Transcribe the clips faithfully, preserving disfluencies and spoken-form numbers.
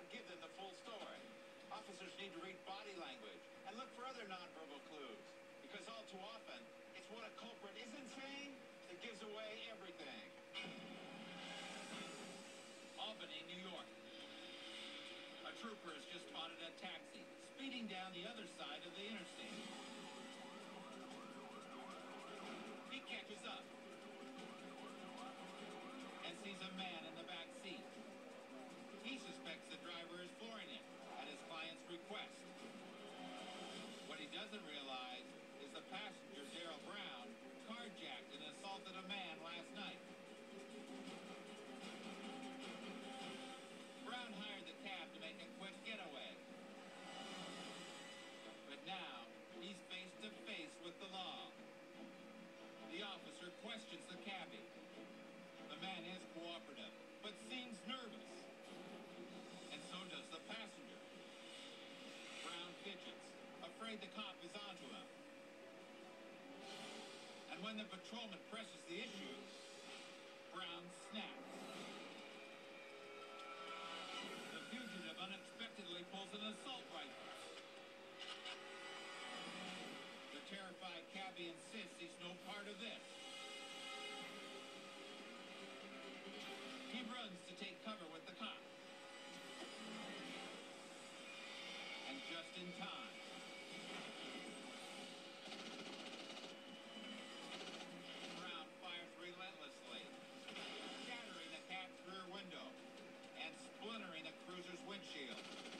not give them the full story. Officers need to read body language and look for other nonverbal clues, because all too often, it's what a culprit isn't saying that gives away everything. Albany, New York. A trooper has just spotted a taxi speeding down the other side of the interstate. He catches up and sees a man in the back seat. He suspects the driver is flooring him at his client's request. What he doesn't realize is the passenger, Daryl Brown, carjacked and assaulted a man last night. Brown hired the cab to make a quick getaway. But now, he's face to face with the law. The officer questions the cabbie. The man is cooperative, but seems nervous. And so does the passenger. Brown fidgets, afraid the cop is onto him. And when the patrolman presses the issue, Brown snaps. The fugitive unexpectedly pulls an assault rifle. The terrified cabbie insists he's no part of this. He runs to take cover with the cop. And just in time. Brown fires relentlessly, shattering the cab's rear window and splintering the cruiser's windshield.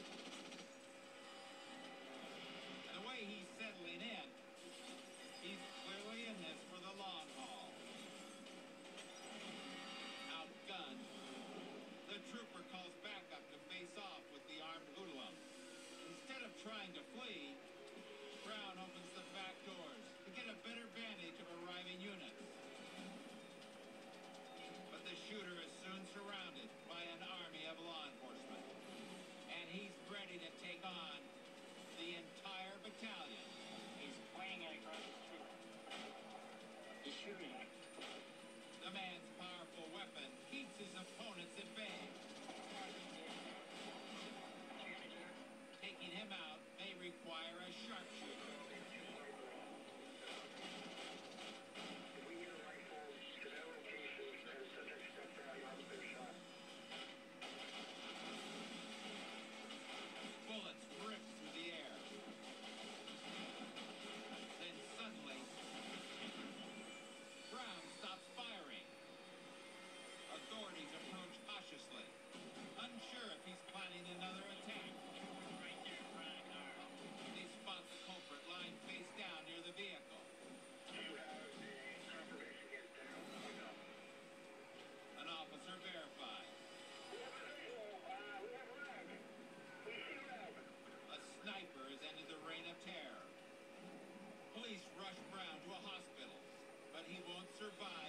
And the way he's settling in, he's clearly in this for the long haul. Outgunned, the trooper calls backup to face off with the armed hoodlum. Instead of trying to flee, Brown opens the back doors to get a better vantage of arriving units. But the shooter is soon surrounded by an army of law enforcement. And he's ready to take on the entire battalion. He's pointing it across the street. He's shooting it. The man's powerful weapon keeps his opponents at bay. Taking him out may require a sharpshooter. Bullets rip through the air. Then suddenly, Brown stops firing. Authorities approach cautiously, unsure if he's planning another attack. They spot the culprit lying face down near the vehicle. An officer verifies. A sniper has ended the reign of terror. Police rush Brown to a hospital, but he won't survive